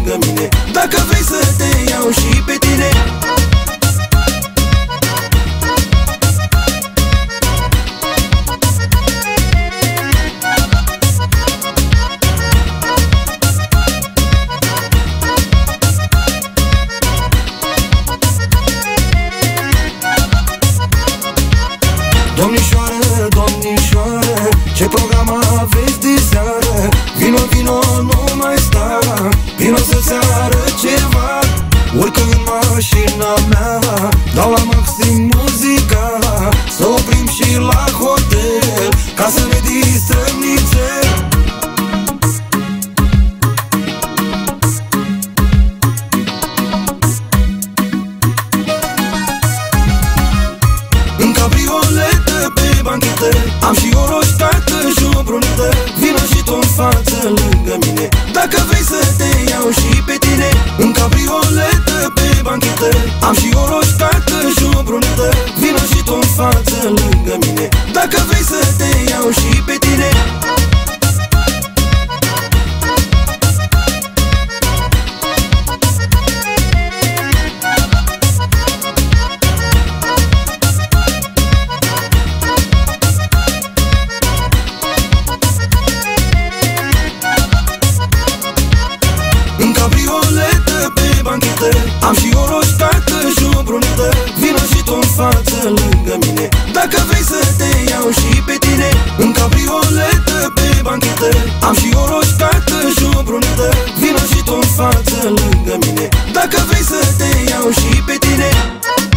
lângă mine. Dacă vrei să te iau și pe tine. Domnișoară, domnișoară, ce program aveți de seară? Vino, vino, nu mai sta, vino să-ți arăt ceva. Urcă în mașina mea, dau la maxim muzica, să oprim și la hotel, ca să ne distrăm nițel. În cabrioletă pe banchetă, am și o roșcată și o brunită. Vino și tu în față lângă mine. Dacă vrei să te iau și pe tine. În cabrioletă pe banchetă, am și o roșcată și o brunită. Vino și tu în față lângă mine. Dacă vrei să te iau și pe tine. În cabrioletă pe banchetă, am și o roșcată și o brunită. Vino și tu în față lângă mine. Dacă vrei să te iau și pe tine. În cabrioletă pe banchetă, am și o roșcată și o brunită. Vino și tu în față lângă mine. Dacă vrei să te iau și pe tine.